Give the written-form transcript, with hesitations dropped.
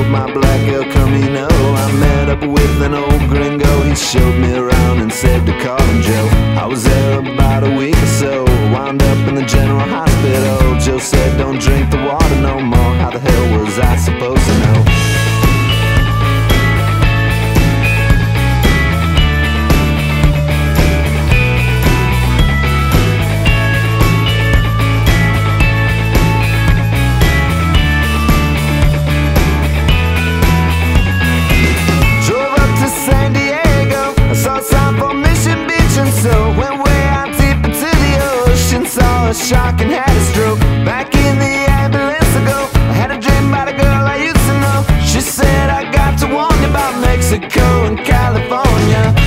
with my black El Camino. I met up with an old gringo. He showed me around and said to call him Joe. I was there about a week or so, wound up in the general hospital. Joe said don't drink the water no more. How the hell was I supposed to know? Saw a shark and had a stroke. Back in the ambulance I go. I had a dream about a girl I used to know. She said I got to warn you about Mexico and California.